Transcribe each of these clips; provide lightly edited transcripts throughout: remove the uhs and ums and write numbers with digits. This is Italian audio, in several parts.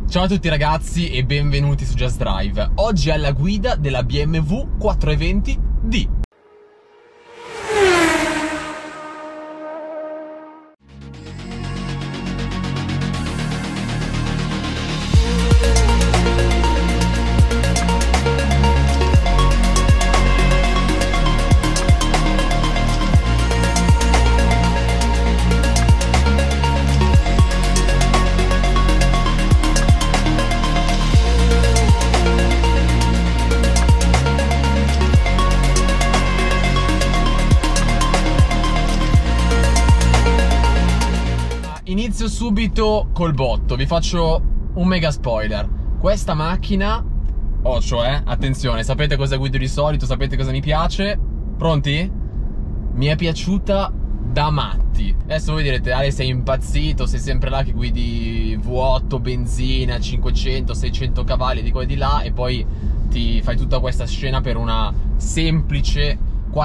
Ciao a tutti ragazzi e benvenuti su Just Drive. Oggi alla guida della BMW 420D. Inizio subito col botto, vi faccio un mega spoiler. Questa macchina, cioè, attenzione, sapete cosa guido di solito, sapete cosa mi piace? Pronti? Mi è piaciuta da matti. Adesso voi direte, Ale sei impazzito, sei sempre là che guidi V8, benzina, 500, 600 cavalli di qua e di là e poi ti fai tutta questa scena per una semplice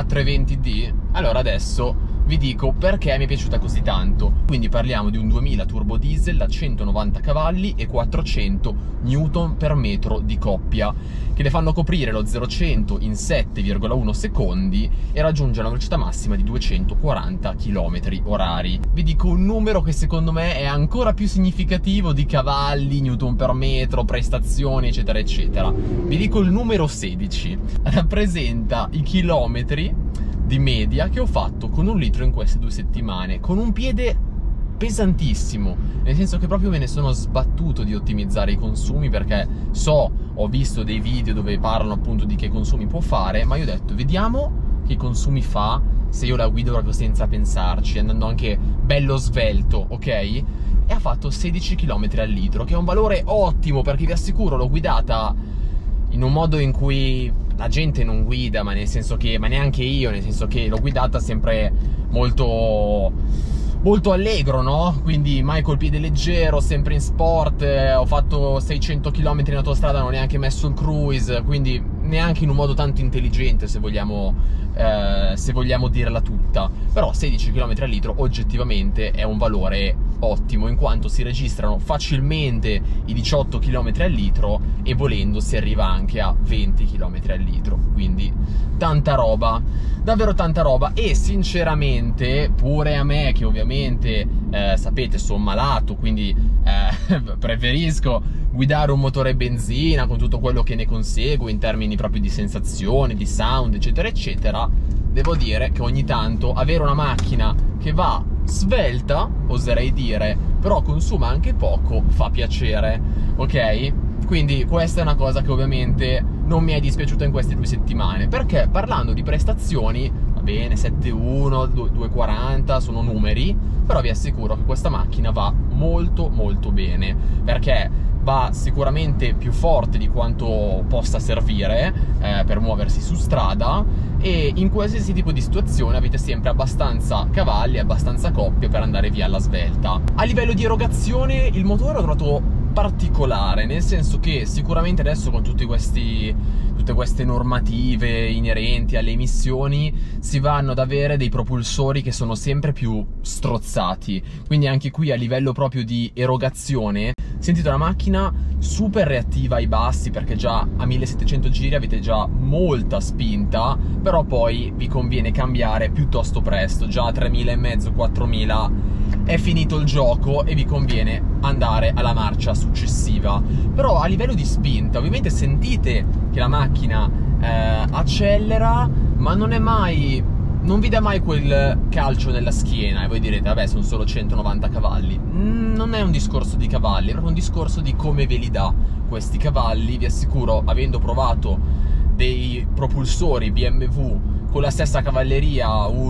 420D. Allora adesso vi dico perché mi è piaciuta così tanto. Quindi parliamo di un 2000 turbo diesel da 190 cavalli e 400 Newton per metro di coppia, che le fanno coprire lo 0-100 in 7,1 secondi e raggiunge una velocità massima di 240 km/h. Vi dico un numero che secondo me è ancora più significativo di cavalli, Newton per metro, prestazioni eccetera eccetera. Vi dico il numero 16, rappresenta i chilometri di media che ho fatto con 1 litro in queste 2 settimane, con un piede pesantissimo, nel senso che proprio me ne sono sbattuto di ottimizzare i consumi, perché ho visto dei video dove parlano appunto di che consumi può fare, ma io ho detto vediamo che consumi fa se io la guido proprio senza pensarci, andando anche bello svelto, ok? E ha fatto 16 km al litro, che è un valore ottimo, perché vi assicuro l'ho guidata in un modo in cui la gente non guida, ma nel senso che, ma neanche io, nel senso che l'ho guidata sempre molto allegro, no? Quindi mai col piede leggero, sempre in sport, ho fatto 600 km in autostrada, non ho neanche messo il cruise, quindi neanche in un modo tanto intelligente, se vogliamo dirla tutta. Però 16 km al litro oggettivamente è un valore ottimo, in quanto si registrano facilmente i 18 km al litro e volendo si arriva anche a 20 km al litro, quindi tanta roba, davvero tanta roba. E sinceramente pure a me, che ovviamente sapete sono malato, quindi preferisco guidare un motore benzina con tutto quello che ne consegue in termini proprio di sensazioni, di sound eccetera eccetera, devo dire che ogni tanto avere una macchina che va svelta, oserei dire, però consuma anche poco, fa piacere, ok? Quindi questa è una cosa che ovviamente non mi è dispiaciuta in queste 2 settimane, perché parlando di prestazioni, va bene, 7.1, 240 sono numeri, però vi assicuro che questa macchina va molto molto bene, perché va sicuramente più forte di quanto possa servire per muoversi su strada, e in qualsiasi tipo di situazione avete sempre abbastanza cavalli, abbastanza coppie per andare via alla svelta. A livello di erogazione il motore l'ho trovato particolare, nel senso che sicuramente adesso con tutte queste normative inerenti alle emissioni si vanno ad avere dei propulsori che sono sempre più strozzati, quindi anche qui a livello proprio di erogazione sentite una macchina super reattiva ai bassi, perché già a 1700 giri avete già molta spinta, però poi vi conviene cambiare piuttosto presto, già a 3500, 4000 è finito il gioco e vi conviene andare alla marcia successiva. Però a livello di spinta ovviamente sentite che la macchina accelera, ma non vi dà mai quel calcio nella schiena, e voi direte vabbè sono solo 190 cavalli. Non è un discorso di cavalli, è proprio un discorso di come ve li dà questi cavalli. Vi assicuro, avendo provato dei propulsori BMW con la stessa cavalleria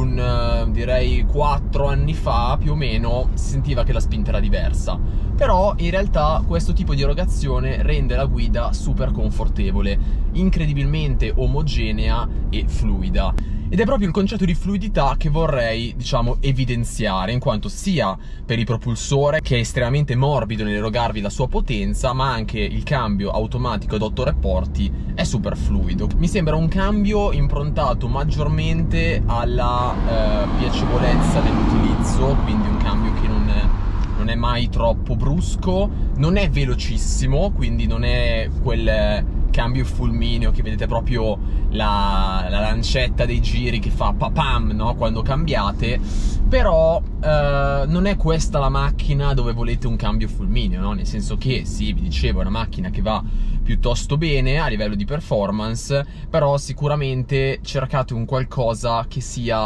direi 4 anni fa più o meno, si sentiva che la spinta era diversa, però in realtà questo tipo di erogazione rende la guida super confortevole, incredibilmente omogenea e fluida. Ed è proprio il concetto di fluidità che vorrei, diciamo, evidenziare, in quanto sia per il propulsore, che è estremamente morbido nell'erogarvi la sua potenza, ma anche il cambio automatico ad 8 rapporti è super fluido. Mi sembra un cambio improntato maggiormente alla piacevolezza dell'utilizzo, quindi un cambio che non non è mai troppo brusco, non è velocissimo, quindi non è quel cambio fulmineo che vedete proprio la lancetta dei giri che fa papam, no? Quando cambiate. Però non è questa la macchina dove volete un cambio fulmineo, no? Nel senso che, sì, vi dicevo, è una macchina che va piuttosto bene a livello di performance, però sicuramente cercate un qualcosa che sia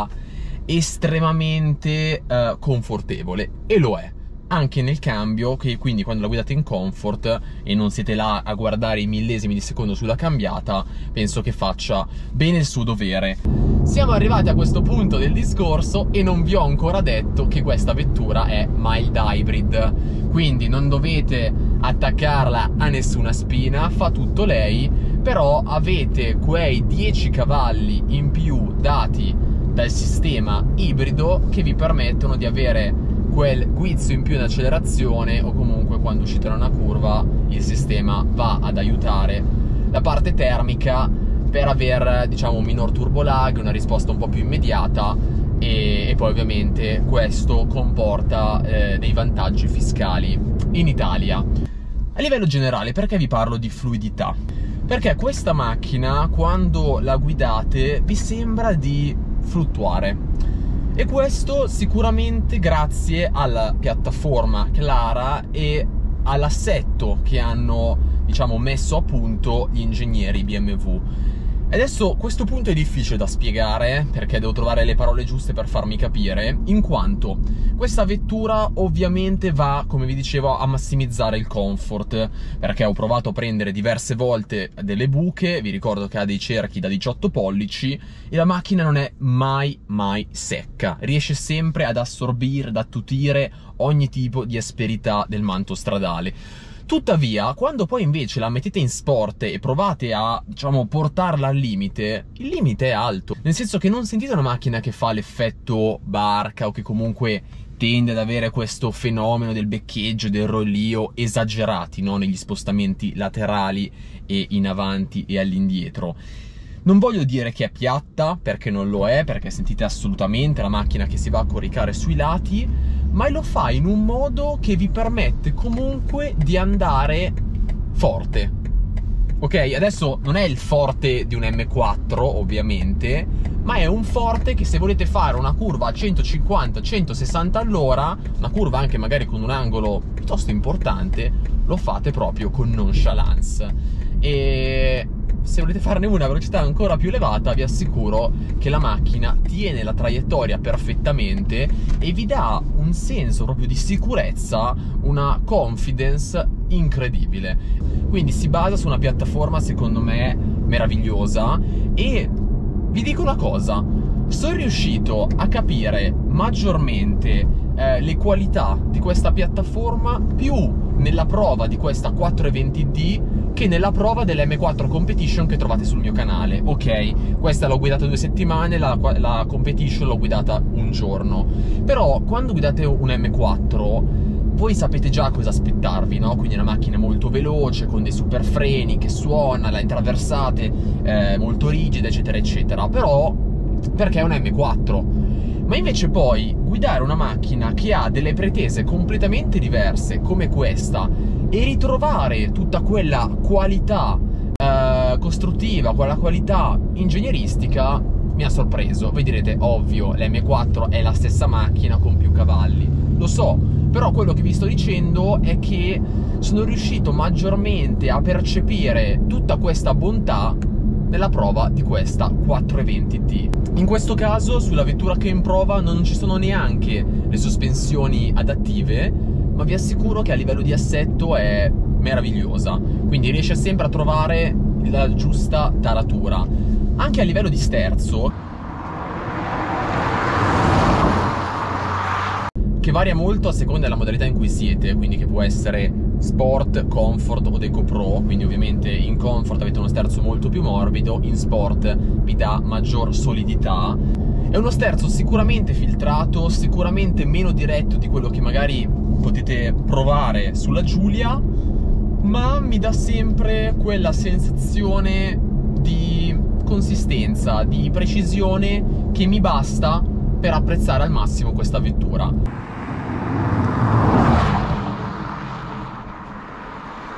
estremamente confortevole, e lo è anche nel cambio, che quindi quando la guidate in comfort e non siete là a guardare i millesimi di secondo sulla cambiata, penso che faccia bene il suo dovere. Siamo arrivati a questo punto del discorso e non vi ho ancora detto che questa vettura è mild hybrid, quindi non dovete attaccarla a nessuna spina, fa tutto lei, però avete quei 10 cavalli in più dati dal sistema ibrido che vi permettono di avere quel guizzo in più in accelerazione, o comunque quando uscite da una curva il sistema va ad aiutare la parte termica per aver, diciamo, un minor turbo lag, una risposta un po' più immediata, e poi ovviamente questo comporta dei vantaggi fiscali in Italia. A livello generale, perché vi parlo di fluidità? Perché questa macchina, quando la guidate, vi sembra di fluttuare. E questo sicuramente grazie alla piattaforma Clara e all'assetto che hanno, diciamo, messo a punto gli ingegneri BMW. E adesso questo punto è difficile da spiegare, perché devo trovare le parole giuste per farmi capire, in quanto questa vettura ovviamente va, come vi dicevo, a massimizzare il comfort, perché ho provato a prendere diverse volte delle buche, vi ricordo che ha dei cerchi da 18 pollici, e la macchina non è mai secca, riesce sempre ad assorbire, ad attutire ogni tipo di asperità del manto stradale. Tuttavia, quando poi invece la mettete in sport e provate a, diciamo, portarla al limite, il limite è alto. Nel senso che non sentite una macchina che fa l'effetto barca, o che comunque tende ad avere questo fenomeno del beccheggio, del rollio esagerati, no? Negli spostamenti laterali e in avanti e all'indietro. Non voglio dire che è piatta, perché non lo è, perché sentite assolutamente la macchina che si va a coricare sui lati, ma lo fa in un modo che vi permette comunque di andare forte. Ok, adesso non è il forte di un M4 ovviamente, ma è un forte che se volete fare una curva a 150-160 all'ora, una curva anche magari con un angolo piuttosto importante, lo fate proprio con nonchalance. E se volete farne una a velocità ancora più elevata, vi assicuro che la macchina tiene la traiettoria perfettamente e vi dà un senso proprio di sicurezza, una confidence incredibile. Quindi si basa su una piattaforma secondo me meravigliosa, e vi dico una cosa, sono riuscito a capire maggiormente le qualità di questa piattaforma più nella prova di questa 420D che nella prova dell'M4 Competition che trovate sul mio canale. Ok, questa l'ho guidata 2 settimane, la Competition l'ho guidata un giorno. Però quando guidate un M4 voi sapete già cosa aspettarvi, no? Quindi è una macchina molto veloce, con dei super freni, che suona, le traversate molto rigide, eccetera eccetera. Però perché è un M4. Ma invece poi guidare una macchina che ha delle pretese completamente diverse come questa e ritrovare tutta quella qualità costruttiva, quella qualità ingegneristica, mi ha sorpreso. Voi direte, ovvio, l'M4 è la stessa macchina con più cavalli, lo so, però quello che vi sto dicendo è che sono riuscito maggiormente a percepire tutta questa bontà nella prova di questa 420D. In questo caso sulla vettura che è in prova non ci sono neanche le sospensioni adattive, ma vi assicuro che a livello di assetto è meravigliosa, quindi riesce sempre a trovare la giusta taratura. Anche a livello di sterzo, che varia molto a seconda della modalità in cui siete, quindi che può essere Sport, Comfort o Deco Pro, quindi ovviamente in Comfort avete uno sterzo molto più morbido, in Sport vi dà maggior solidità. È uno sterzo sicuramente filtrato, sicuramente meno diretto di quello che magari potete provare sulla Giulia, ma mi dà sempre quella sensazione di consistenza, di precisione che mi basta per apprezzare al massimo questa vettura.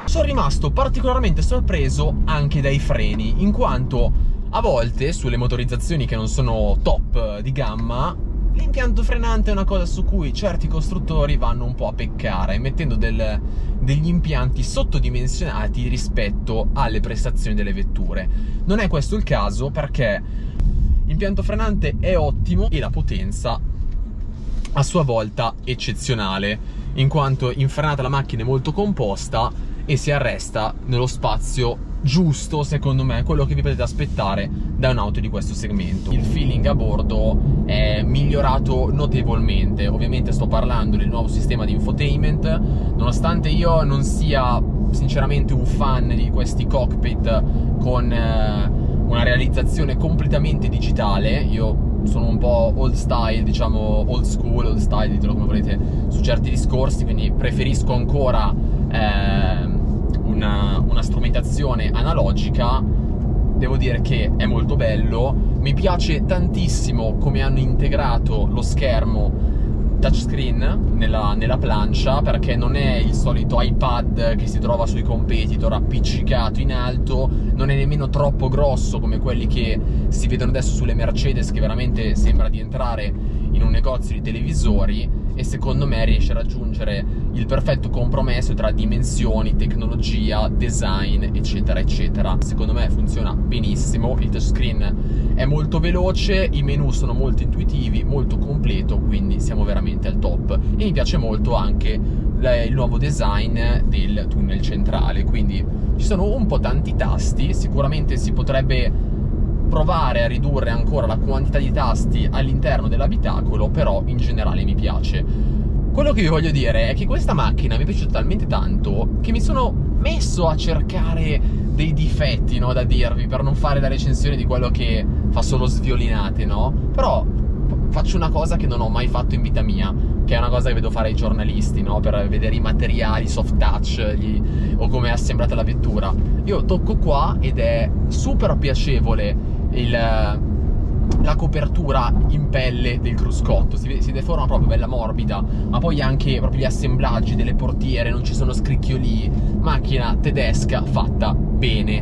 Sono rimasto particolarmente sorpreso anche dai freni, in quanto a volte sulle motorizzazioni che non sono top di gamma l'impianto frenante è una cosa su cui certi costruttori vanno un po' a peccare, mettendo degli impianti sottodimensionati rispetto alle prestazioni delle vetture. Non è questo il caso, perché l'impianto frenante è ottimo e la potenza a sua volta eccezionale, in quanto in frenata la macchina è molto composta e si arresta nello spazio giusto, secondo me, quello che vi potete aspettare da un'auto di questo segmento. Il feeling a bordo è migliorato notevolmente. Ovviamente sto parlando del nuovo sistema di infotainment, nonostante io non sia sinceramente un fan di questi cockpit con una realizzazione completamente digitale. Io sono un po' old style, diciamo old school, old style, ditelo come volete, su certi discorsi, quindi preferisco ancora una strumentazione analogica. Devo dire che è molto bello, mi piace tantissimo come hanno integrato lo schermo touchscreen nella plancia, perché non è il solito iPad che si trova sui competitor appiccicato in alto, non è nemmeno troppo grosso come quelli che si vedono adesso sulle Mercedes, che veramente sembra di entrare in un negozio di televisori, e secondo me riesce a raggiungere il perfetto compromesso tra dimensioni, tecnologia, design, eccetera eccetera. Secondo me funziona benissimo, il touchscreen è molto veloce, i menu sono molto intuitivi, molto completo, quindi siamo veramente al top. E mi piace molto anche il nuovo design del tunnel centrale, quindi ci sono un po' tanti tasti, sicuramente si potrebbe provare a ridurre ancora la quantità di tasti all'interno dell'abitacolo, però in generale mi piace. Quello che vi voglio dire è che questa macchina mi è piaciuta talmente tanto che mi sono messo a cercare dei difetti, no, da dirvi, per non fare la recensione di quello che fa solo sviolinate, no? Però faccio una cosa che non ho mai fatto in vita mia, che è una cosa che vedo fare ai giornalisti, no? Per vedere i materiali, soft touch, o come è assemblata la vettura. Io tocco qua ed è super piacevole la copertura in pelle del cruscotto, si deforma proprio, bella morbida, ma poi anche proprio gli assemblaggi delle portiere, non ci sono scricchioli, macchina tedesca fatta bene.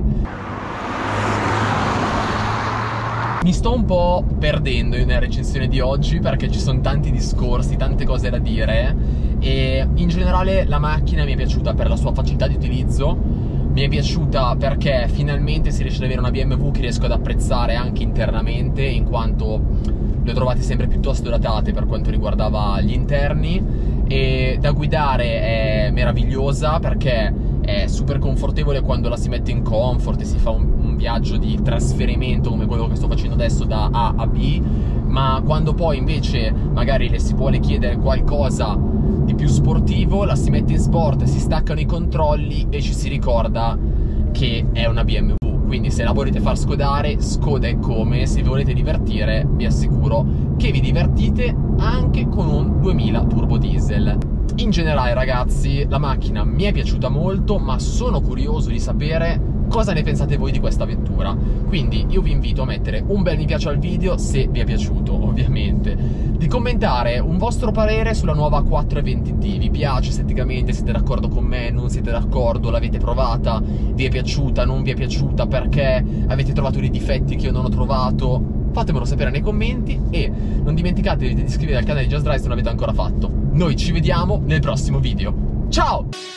Mi sto un po' perdendo nella recensione di oggi perché ci sono tanti discorsi, tante cose da dire, e in generale la macchina mi è piaciuta per la sua facilità di utilizzo. Mi è piaciuta perché finalmente si riesce ad avere una BMW che riesco ad apprezzare anche internamente, in quanto le ho trovate sempre piuttosto datate per quanto riguardava gli interni, e da guidare è meravigliosa perché è super confortevole quando la si mette in comfort e si fa un viaggio di trasferimento come quello che sto facendo adesso da A a B, ma quando poi invece magari le si vuole chiedere qualcosa di più sportivo, la si mette in sport, si staccano i controlli e ci si ricorda che è una BMW. Quindi se la volete far scodare, Skoda è come. Se vi volete divertire, vi assicuro che vi divertite anche con un 2000 turbo diesel. In generale, ragazzi, la macchina mi è piaciuta molto, ma sono curioso di sapere cosa ne pensate voi di questa vettura. Quindi io vi invito a mettere un bel mi piace al video se vi è piaciuto, ovviamente, di commentare un vostro parere sulla nuova 420D. Vi piace esteticamente? Siete d'accordo con me? Non siete d'accordo? L'avete provata? Vi è piaciuta? Non vi è piaciuta? Perché? Avete trovato dei difetti che io non ho trovato? Fatemelo sapere nei commenti e non dimenticatevi di iscrivervi al canale di Just Drive se non l'avete ancora fatto. Noi ci vediamo nel prossimo video. Ciao!